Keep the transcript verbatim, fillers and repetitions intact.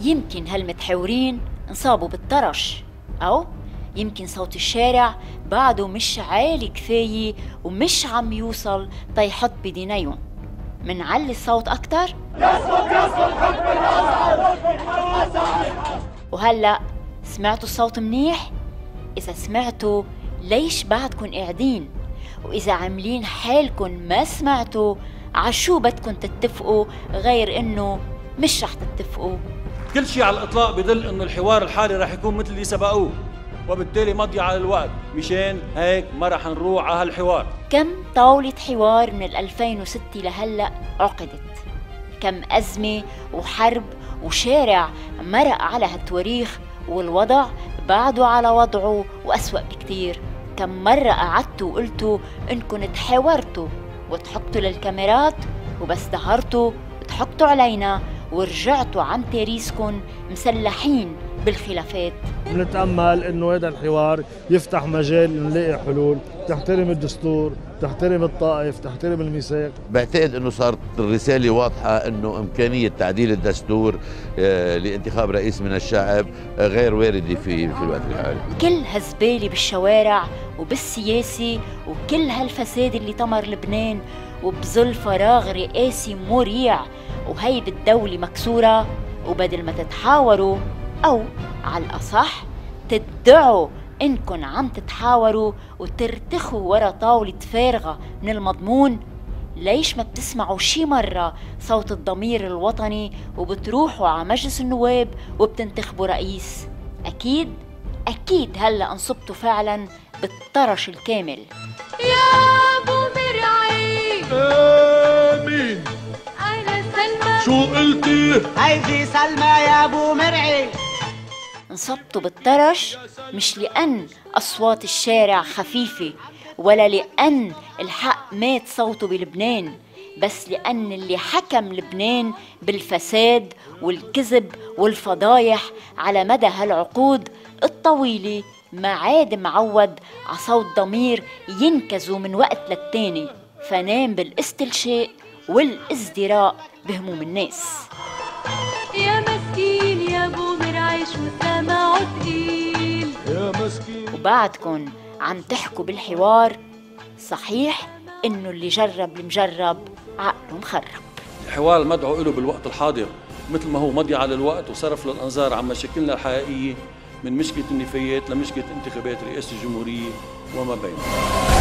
يمكن هالمتحورين انصابوا بالطرش، أو يمكن صوت الشارع بعده مش عالي كفاية ومش عم يوصل تيحط بدينيهم. منعلي الصوت أكتر؟ يسقط يسقط حكم الأزهر. وهلأ سمعتوا الصوت منيح؟ إذا سمعتوا ليش بعدكن قاعدين؟ وإذا عاملين حالكن ما سمعتوا عشو بدكن تتفقوا غير إنه مش رح تتفقوا؟ كل شيء على الإطلاق بدل إنه الحوار الحالي رح يكون مثل اللي سبقوه، وبالتالي مضي على الوقت، مشان هيك ما رح نروح على هالحوار. كم طاولة حوار من ألفين وستة لهلأ عقدت؟ كم أزمة وحرب وشارع مرق على هالتواريخ والوضع بعده على وضعه وأسوأ بكتير؟ كم مرة قعدتوا وقلتوا إنكم تحاورتوا وتحطوا للكاميرات وبس ظهرتوا تحطوا علينا ورجعتوا عن تاريسكن مسلحين بالخلافات؟ بنتأمل إنه هذا الحوار يفتح مجال نلاقي حلول تحترم الدستور، تحترم الطائف، تحترم الميثاق. بعتقد إنه صارت الرسالة واضحة إنه إمكانية تعديل الدستور آه لانتخاب رئيس من الشعب آه غير واردة في في الوقت الحالي. كل هالزبالة بالشوارع وبالسياسة وكل هالفساد اللي طمر لبنان وبظل فراغ رئاسي مريع وهيبة الدولة مكسورة، وبدل ما تتحاوروا أو على الأصح تدعوا إنكن عم تتحاوروا وترتخوا ورا طاولة فارغة من المضمون، ليش ما بتسمعوا شي مرة صوت الضمير الوطني وبتروحوا على مجلس النواب وبتنتخبوا رئيس؟ أكيد أكيد هلأ انصبتوا فعلا بالطرش الكامل. يا أبو مرعي آمين. أنا سلمى. شو قلتي؟ هيدي سلمى يا أبو مرعي. انصبتوا بالطرش مش لأن أصوات الشارع خفيفة ولا لأن الحق مات صوته بلبنان، بس لأن اللي حكم لبنان بالفساد والكذب والفضايح على مدى هالعقود الطويلة ما عاد معود على صوت ضمير ينكزوا من وقت للتاني، فنام بالاستلشاء والازدراء بهموم الناس. يا مسكين يا ابو مرعي شو سمعوا تقيل يا مسكين. وبعدكن عم تحكوا بالحوار، صحيح انه اللي جرب المجرب عقله مخرب. الحوار المدعو له بالوقت الحاضر مثل ما هو مضي على الوقت وصرف للأنظار عن مشاكلنا الحقيقية من مشكلة النفايات لمشكلة انتخابات رئاسة الجمهورية وما بينها.